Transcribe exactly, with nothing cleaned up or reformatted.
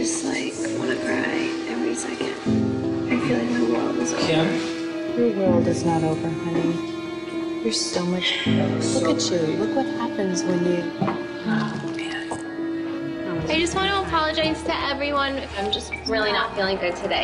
just, like, want to cry every second. I feel like my world is over. Kim? Your world is not over, honey. You're so much... Look at you. Look what happens when you... Oh, man. I just want to apologize to everyone. I'm just really not feeling good today.